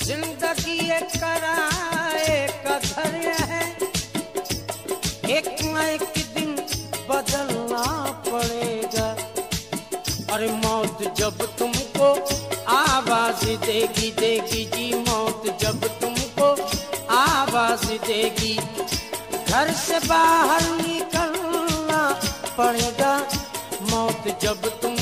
जिंदगी एक किराए का घर है, एक न एक दिन बदलना पड़ेगा। अरे मौत जब तुमको आवाज देगी देगी जी, मौत जब तुमको आवाज देगी, घर से बाहर निकलना पड़ेगा। मौत जब तुम